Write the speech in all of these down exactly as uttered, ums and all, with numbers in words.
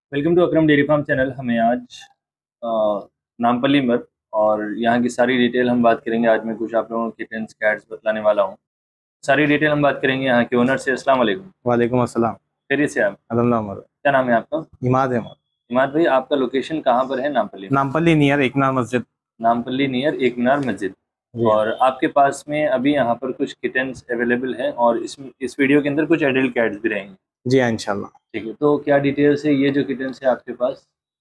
Welcome to Akram dairy farm channel. हमें आज अ, नामपल्ली मर और यहाँ की सारी डिटेल हम बात करेंगे। आज मैं कुछ आप लोगों को किटन्स कैट्स बतलाने वाला हूँ। सारी डिटेल हम बात करेंगे यहाँ के ओनर से। अस्सलाम वालेकुम। वालेकुम अस्सलाम। खैरियत से आप? अल्हम्दुलिल्लाह। क्या नाम है आपका? इमाद है। इमाद भाई, आपका लोकेशन कहाँ पर है नामपल्ली? नामपल्ली नियर एक मीनार मस्जिद। नामपल्ली नियर एक मीनार मस्जिद। और आपके पास में अभी यहाँ पर कुछ किटन्स अवेलेबल हैं और इस इस वीडियो के अंदर कुछ एडल्ट कैट्स भी रहेंगे। जी हाँ, इंशाल्लाह। ठीक है, तो क्या डिटेल्स है ये जो किटन्स है आपके पास?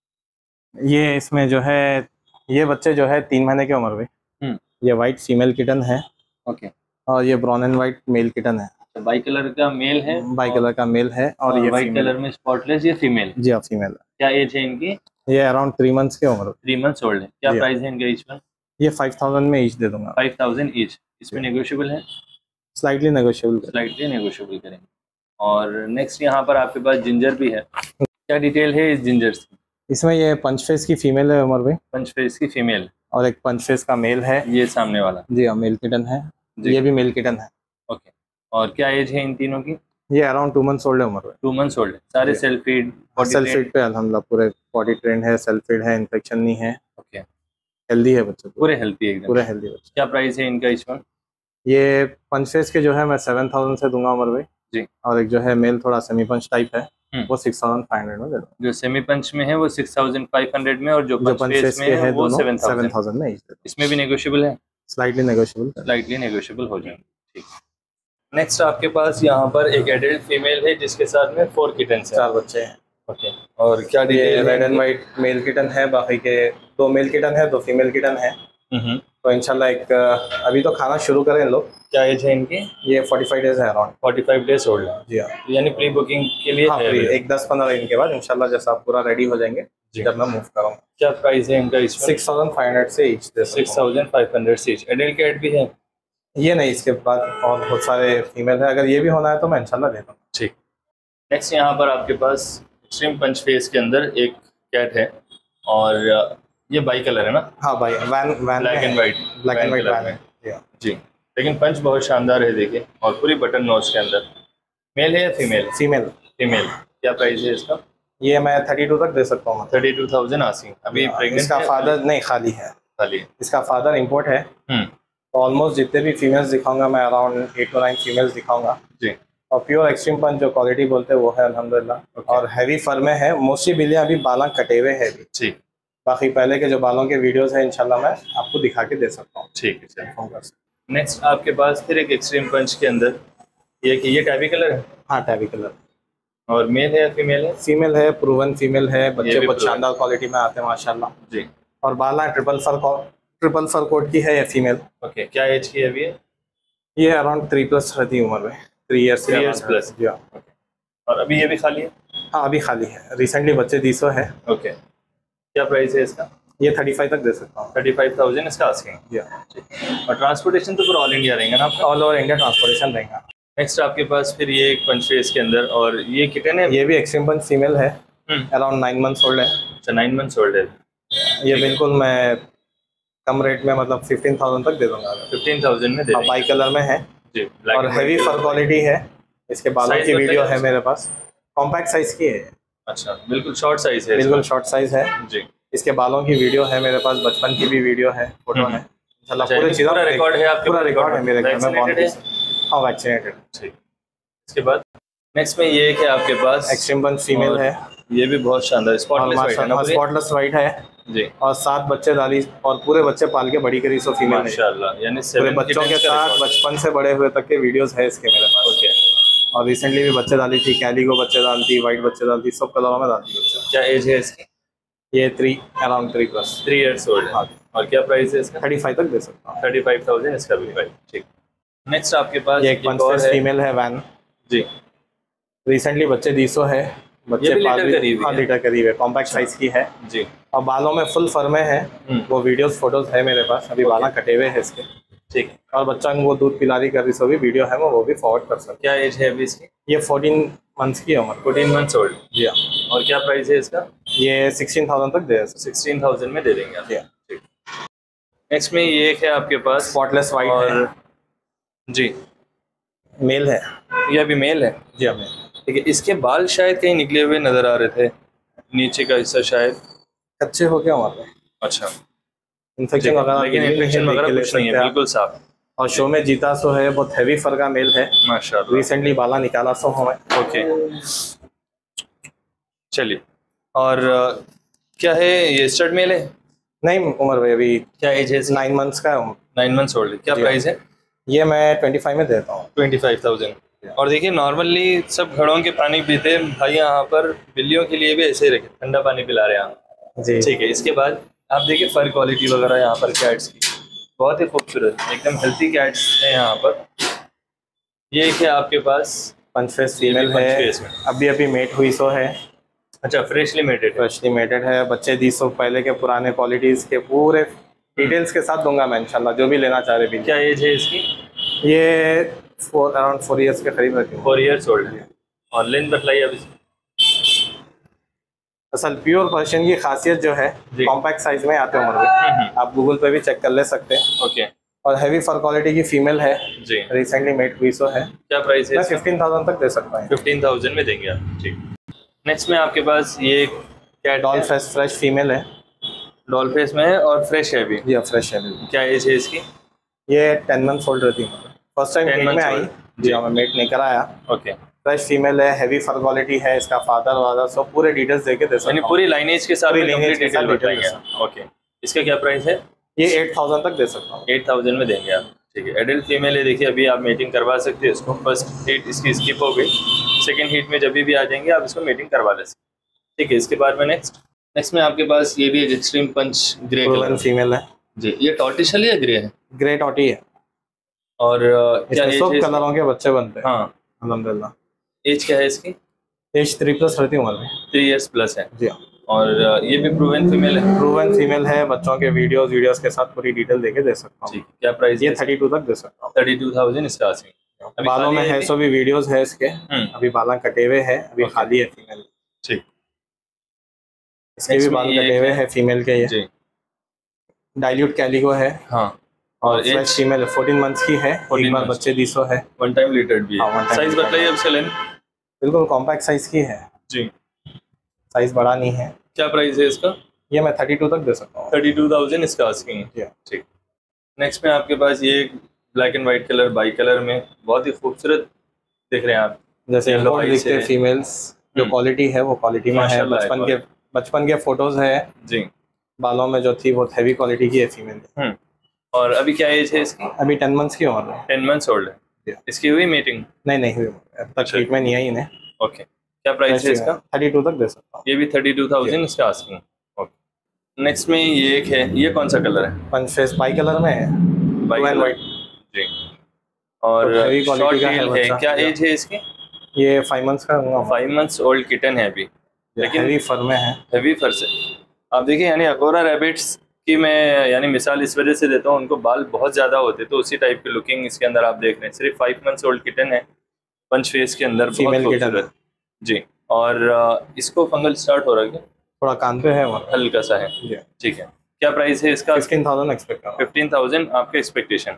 ये इसमें जो है ये बच्चे जो है तीन महीने की उम्र में। ये वाइट फीमेल किटन है। ओके। और ये brown and white male kitten है। तो बाई कलर का मेल है? बाई कलर का मेल है। और, और ये वाइट कलर में स्पॉटलेस, ये फीमेल? जी हाँ, फीमेल है। क्या एज है इनकी? ये अराउंड थ्री मंथ्स की उम्र। थ्री मंथ्स ओल्ड है। क्या प्राइस है इनका ईच में? ये फाइव थाउजेंड में ईच दे दूंगा। Five thousand each. इसमें नेगोशिएबल है? Slightly negotiable. स्लाइटली नेगोशिएबल करेंगे। और नेक्स्ट यहाँ पर आपके पास जिंजर भी है। क्या डिटेल है इस जिंजर की? इसमें ये पंच फेस की फीमेल है उम्र में। पंच फेस की फीमेल और एक पंच फेस का मेल है। ये सामने वाला? जी हाँ, मेल किटन है। ये भी मेल किटन है। ओके। और क्या एज है इन तीनों की? ये अराउंड टू मंथ्स ओल्ड है उम्र में। टू मंथ्स ओल्ड है। सारे सेल्फ फीड? सेल्फ फीड पे अल्हम्दुलिल्लाह पूरे बॉडी ट्रेंड है, सेल्फ फीड है, इन्फेक्शन नहीं है। ओके। हेल्दी है बच्चे, पूरे हेल्दी एकदम? पूरे हेल्दी बच्चे। क्या प्राइस है इनका इस वन? ये पंच फेस के जो है मैं सेवन थाउजेंड से दूंगा उम्र में जी। और एक जो है मेल थोड़ा सेमी पंच टाइप है वो सिक्स थाउजेंड फाइव हंड्रेड में दे दूंगा। जो सेमी पंच में है वो सिक्स थाउजेंड फाइव हंड्रेड में और जो पंच फेस में है वो सेवन थाउजेंड में। इसमें भी नेगोशिएबल है? Slightly negotiable. स्लाइटली नेगोशिएबल हो जाएंगे। ठीक। नेक्स्ट आपके पास यहाँ पर एक एडल्ट फीमेल है जिसके साथ में फोर किटन्स हैं। चार बच्चे हैं। ओके। और क्या detail? Red and white male kitten है, बाकी के दो मेल किटन है, दो फीमेल किटन है। तो इंशाल्लाह एक अभी तो खाना शुरू करें इन लोग। क्या एज है इनकी? ये फोर्टी फाइव डेज है, around forty five days old है। जी हाँ। यानी प्री बुकिंग के लिए हाँ, है। एक दस पंद्रह दिन के बाद इंशाल्लाह जैसा आप पूरा रेडी हो जाएंगे जब मैं मूव करूँगा। क्या प्राइस है इनका? सिक्स थाउजेंड फाइव हंड्रेड से each. Six thousand five hundred से ईच। एडल्ट कैट भी है? ये नहीं, इसके बाद और बहुत सारे फीमेल है। अगर ये भी होना है तो मैं इंशाल्लाह दे दूँगा। ठीक। नेक्स्ट यहाँ पर आपके पास एक्सट्रीम पंच फेस के अंदर एक कैट है और ये बाई कलर है ना? हाँ भाई, van van black and white. Black and white van है जी। लेकिन पंच बहुत शानदार है, देखिए, और पूरी बटन नोज के अंदर। मेल है या फीमेल? फीमेल। फीमेल। क्या प्राइस है इसका? ये मैं थर्टी टू तक दे सकता हूँ। Thirty two thousand asking. अभी प्रेग्नेंट? इसका फादर नहीं, खाली है। खाली है। इसका फादर इम्पोर्ट है। तो ऑलमोस्ट जितने भी फीमेल्स दिखाऊंगा मैं around eight to nine females दिखाऊंगा जी। और प्योर एक्सट्रीम पंच जो क्वालिटी बोलते हैं वो है अल्हम्दुलिल्लाह। और हैवी फर में है। मोस्टली बिल्लियाँ अभी बाला कटे हुए है भी। बाकी पहले के जो बालों के वीडियोस है इंशाल्लाह मैं आपको दिखा के दे सकता हूँ। ठीक है, चलिए। नेक्स्ट आपके पास फिर एक एक्सट्रीम पंच के अंदर ये कि ये टैबी कलर है? हाँ, टैबी कलर। और मेल है या फीमेल है? फीमेल है, प्रूवन फीमेल है। बच्चे बहुत शानदार क्वालिटी में आते हैं माशाल्लाह जी। और बाला triple fur triple fur coat की है ये फीमेल। ओके। क्या एज की है अभी? ये अराउंड थ्री प्लस रहती है उम्र में। Three years three years plus. जी हाँ। और अभी ये भी खाली है? हाँ, अभी खाली है। रिसेंटली बच्चे दीसो है। ओके। क्या प्राइस है इसका? ये थर्टी फाइव तक दे सकता हूँ। थर्टी फाइव थाउजेंड इसका आस्किंग। जी हाँ। और ट्रांसपोर्टेशन तो पूरा ऑल इंडिया रहेगा ना आपका? ऑल ओवर इंडिया ट्रांसपोर्टेशन रहेगा। नेक्स्ट आपके पास फिर ये एक पंच फेस के अंदर और ये कितने है? ये भी एक्सट्रीम पंच फीमेल है। अराउंड नाइन मंथ्स ओल्ड है। अच्छा, नाइन मंथ्स ओल्ड है। ये बिल्कुल मैं कम रेट में मतलब फिफ्टीन थाउजेंड तक दे दूंगा। फिफ्टीन थाउजेंड में दे। बाई कलर में है जी। और हैवी फर क्वालिटी है। इसके बालों की वीडियो है मेरे पास। कॉम्पैक्ट साइज की है। अच्छा, बिल्कुल शॉर्ट साइज है? बिल्कुल शॉर्ट साइज है जी। इसके बालों की वीडियो है मेरे पास, बचपन की भी वीडियो है, फोटो है इंशाल्लाह। पूरी चीज़ पूरा रिकॉर्ड है आपके? पूरा रिकॉर्ड है मेरे घर में। हाँ, वैक्सीनेटेड। ठीक। इसके बाद नेक्स्ट में ये कि आपके पास एक्सट्रीम पंच फीमेल है। ये भी बहुत शानदार स्पॉटलेस वाइट है ना? स्पॉटलेस वाइट है जी। और सात बच्चे डाली और पूरे बच्चे पाल के बड़ी करी सो फीमेल माशाल्लाह। यानी पूरे बच्चों के साथ बचपन से बड़े हुए तक के वीडियोस है इसके मेरे पास। ओके। और रिसेंटली भी बच्चे डाली थी, कैलिको बच्चे डालती, वाइट बच्चे डालती, सब कलरों में डालती बच्चे। क्या एज है इसकी? ये three around three plus three years old. हाँ। और क्या प्राइस है इसका? थर्टी फाइव तक दे सकता हूँ। थर्टी फाइव थाउजेंड इसका भी प्राइस। ठीक। नेक्स्ट आपके पास ये एक पंच फेस फीमेल है, वैन जी। रिसेंटली बच्चे दीसो है। बच्चे लीटर करीब हाँ लीटर करीब है। कॉम्पैक्ट साइज की है जी। और बालों में फुल फर में है। वो वीडियोस फोटोज है मेरे पास। अभी बाला कटे हुए है इसके। ठीक। और बच्चा वो दूध पिलारी कर रही सो भी वीडियो है, मैं वो भी फॉरवर्ड कर सकता। क्या एज है अभी इसकी? ये फोर्टीन मंथ्स की है। फोर्टीन मंथ्स ओल्ड जी हाँ। और क्या प्राइस है इसका? ये सिक्सटीन थाउजेंड तक दे सिक्सटीन थाउजेंड में दे देंगे आप। ठीक। नेक्स्ट में ये एक है आपके पास स्पॉटलेस वाइट और जी मेल है। ये अभी मेल है जी हाँ, मेल। ठीक है। इसके बाल शायद कहीं निकले हुए नजर आ रहे थे, नीचे का हिस्सा शायद अच्छे हो गया हमारे। अच्छा, इन्फेक्शन वगैरह लेकिन इन्फेक्शन वगैरह कुछ नहीं है, बिल्कुल साफ। और शो में जीता सो है, बहुत हैवी फर का मेल है माशाल्लाह। रिसेंटली बाला निकाला सो हमें। ओके चलिए, और क्या है ये स्टड मेल है? नहीं उमर भाई, अभी क्या एज है? नाइन मंथ्स का है। Nine months old. क्या प्राइस है? ये मैं ट्वेंटी फाइव में देता हूँ। Twenty five thousand. और देखिए नॉर्मली सब घड़ों के पानी पीते हैं भाई, यहाँ पर बिल्लियों के लिए भी ऐसे ही रखे, ठंडा पानी पिला रहे हैं आप जी। ठीक है, इसके बाद आप देखिए फर क्वालिटी वगैरह यहाँ पर कैट्स की बहुत ही खूबसूरत, एकदम हेल्थी कैट्स है यहाँ पर। ये क्या आपके पास पंच फेस फीमेल है, अभी अभी मेट हुई सो है। अच्छा, फ्रेशली मेटेड? फ्रेशली मेटेड है, बच्चे दी सो पहले के पुराने क्वालिटीज़ के पूरे डिटेल्स के साथ दूंगा मैं इंशाल्लाह, जो भी लेना चाह रहे भी। क्या एज है इसकी? ये फोर अराउंड फोर इयर्स के करीब रहती है। फोर इयर्स ओल्ड है। और लेंथ बतलाइए अभी। असल प्योर पर्शियन की खासियत जो है कॉम्पैक्ट साइज में आते हैं, आप गूगल पे भी चेक कर ले सकते हैं। ओके। और हैवी फर क्वालिटी की फीमेल है जी, रिसेंटली मेट हुई सो है। क्या प्राइस है? फिफ्टीन थाउजेंड तक दे सकता हूँ। फिफ्टीन थाउजेंड में देंगे आप, ठीक। नेक्स्ट में आपके पास ये cat doll face fresh female है। डॉल फेस में है और फ्रेश है भी? जी फ्रेश है। क्या एज है इसकी? ये टेन मंथ ओल्ड रहती है, फर्स्ट टाइम मेट में आई जी, हमें मेट नहीं कराया। ओके। फ्रेश फीमेल है, हैवी फर क्वालिटी है, इसका फादर वादर सब पूरे डिटेल्स देके दे सकते हैं, पूरी लाइनेज के साथ कंप्लीट डिटेल बताएंगे। ओके, इसका क्या प्राइस है? ये एट थाउजेंड तक दे सकता हूँ। एट थाउजेंड में देंगे आप, ठीक है। एडल्ट फीमेल है, देखिए अभी आप मीटिंग करवा सकते हैं इसको। फर्स्ट हीट इसकी स्किप हो गई, सेकंड हीट में जब भी आ जाएंगे आप इसको मीटिंग करवा ले सकते, ठीक है। इसके बाद में नेक्स्ट नेक्स्ट में आपके पास ये भी एक extreme punch grey colour female है जी। ये टॉर्टिशल या ग्रे है? ग्रे टॉटी है। और क्या सब कलरों के बच्चे बनते हैं। हाँ अल्हम्दुलिल्लाह। एज क्या है इसकी? एज थ्री प्लस रहती है उम्र में। थ्री इयर्स प्लस है जी। और ये भी प्रूवन फीमेल है? प्रूवन फीमेल है, बच्चों के वीडियोस वीडियोस के साथ पूरी डिटेल देके दे सकता हूँ। क्या प्राइस? ये थर्टी टू तक दे सकता हूँ। थर्टी टू थाउजेंड इसका। बालों में है सो भी वीडियोस है इसके, अभी बाल कटे हुए है, अभी खाली है फीमेल। ठीक, इसके भी बाल कटे हुए है फीमेल के। ये डाइल्यूट कैलिको है। हाँ। और फ्रेश फीमेल है, फोर्टीन मंथ्स की है, एक बार बच्चे दी सो है। वन टाइम लीटर्ड भी है। साइज बताइए अब सेलेन। बिल्कुल कॉम्पैक्ट साइज की है जी, साइज बड़ा नहीं है। क्या प्राइस है इसका? ये मैं थर्टी टू तक दे सकता हूँ। थर्टी टू थाउजेंड इसका आस्किंग है, ठीक। नेक्स्ट में आपके पास ये black and white colour bi colour में बहुत ही खूबसूरत दिख रहे हैं आप, जैसे येलो दिखते हैं फीमेल्स। जो क्वालिटी है वो क्वालिटी में है। बचपन के बचपन के फोटोज है जी, बालों में जो थी बहुत हैवी क्वालिटी की है फीमेल। और अभी क्या एज है इसकी? अभी टेन मंथ्स की उम्र है। टेन मंथ्स ओल्ड है। इसकी हुई मीटिंग? नहीं नहीं हुई, अब तक ठीक में नहीं आई इन्हें। ओके, क्या प्राइस है इसका? थर्टी टू तक दे सकता हूँ। ये भी थर्टी टू थाउजेंड इसका आस्किंग। ओके। नेक्स्ट में ये एक है, ये कौन सा कलर है? पंच फेस बाई कलर में है, बाई व्हाइट जी। और शॉर्ट टेल है, क्या एज है इसकी? ये फाइव मंथ्स का होगा। फाइव मंथ्स ओल्ड किटन है अभी, लेकिन हैवी फर में है। हैवी फर से आप देखिए, यानी अकोरा रैबिट्स की मैं यानी मिसाल इस वजह से देता हूँ, उनको बाल बहुत ज़्यादा होते, तो उसी टाइप की लुकिंग इसके अंदर आप देख रहे हैं। सिर्फ फाइव मंथ्स ओल्ड किटन है, पंच फेस के अंदर, फीमेल किटन जी। और इसको फंगल स्टार्ट हो रहा है, थोड़ा कान पे है, हल्का सा है, ठीक है। क्या प्राइस है इसका? Fifteen thousand expect fifteen thousand आपके एक्सपेक्टेशन।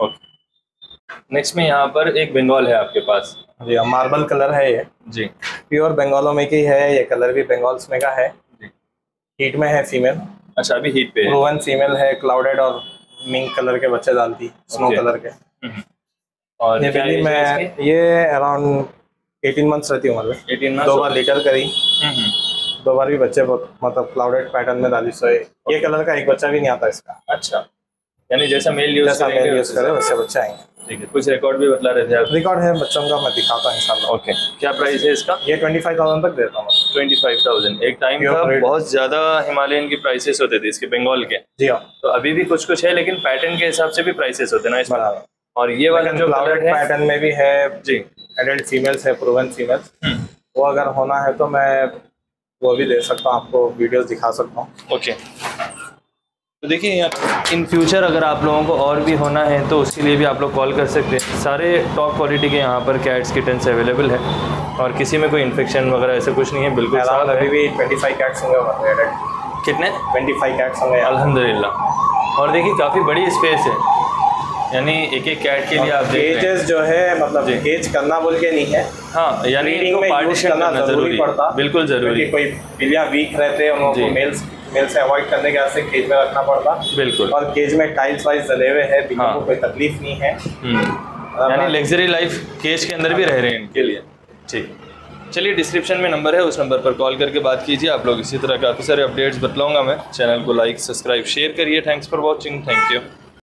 ओके। नेक्स्ट में यहाँ पर एक बंगाल है आपके पास जी, मार्बल कलर है ये जी, प्योर बंगालों में की है। ये कलर भी बंगाल्स में का है जी। हीट में है फीमेल। अच्छा, अभी हीट पे है। प्रूवन फीमेल है, क्लाउडेड और मिंक कलर के बच्चे डालती, स्नो कलर के। और ये भी मैं ये अराउंड एटीन मंथ्स रहती उम्र में। Eighteen months. दो बार लीटर करी, दो बार भी बच्चे मतलब क्लाउडेड पैटर्न में डाली सोए। ये कलर का एक बच्चा भी नहीं आता इसका। अच्छा, यानी जैसा मेल यूज जैसा मेल यूज करे वैसे बच्चे आएंगे, ठीक है। कुछ रिकॉर्ड भी बतला रहे थे आप? रिकॉर्ड है बच्चों का, मैं दिखाता हूँ इंशाल्लाह। ओके, क्या प्राइस है इसका? ये ट्वेंटी फाइव थाउजेंड तक देता हूँ। Twenty five thousand. एक टाइम था बहुत ज्यादा हिमालयन की प्राइसेस होते थे इसके, बंगाल के जी हाँ। तो अभी भी कुछ कुछ है, लेकिन पैटर्न के हिसाब से भी प्राइसेस होते हैं ना इसमें। और ये वाला जो कलर है पैटर्न में भी है जी, एडल्ट फीमेल्स है, प्रूवन फीमेल्स। वो अगर होना है तो मैं वो भी दे सकता हूँ, आपको वीडियोस दिखा सकता हूँ। ओके, तो देखिए इन फ्यूचर अगर आप लोगों को और भी होना है तो उसके लिए भी आप लोग कॉल कर सकते हैं। सारे टॉप क्वालिटी के यहाँ पर कैट्स किटन्स अवेलेबल है और किसी में कोई इन्फेक्शन वगैरह ऐसा कुछ नहीं है, बिल्कुल साफ है। अभी भी ट्वेंटी फाइव कैट्स होंगे। कितने? ट्वेंटी फाइव कैट्स होंगे अल्हम्दुलिल्लाह। और देखिए काफ़ी बड़ी स्पेस है, यानी एक एक कैट के लिए आप केजेस जो है मतलब केज करना बोल के नहीं है, हाँ, यानी इनको में यूज पार्टीशन करना करना जरूरी जरूरी पड़ता, बिल्कुल जरूरी, क्योंकि कोई बिल्लियां वीक रहते हैं, उनको मेल्स मेल से अवॉइड करने के वास्ते केज में रखना पड़ता। बिल्कुल। और केज में टाइल्स वाइज डले हुए हैं, बिल्लियों को कोई तकलीफ नहीं है, यानी लग्जरी लाइफ केज के अंदर भी रह रहे हैं इनके लिए। ठीक, चलिए डिस्क्रिप्शन में नंबर है, उस नंबर पर कॉल करके बात कीजिए आप लोग। इसी तरह काफ़ी सारे अपडेट्स बतलाऊंगा मैं। चैनल को लाइक सब्सक्राइब शेयर करिए। Thanks for watching, thank you.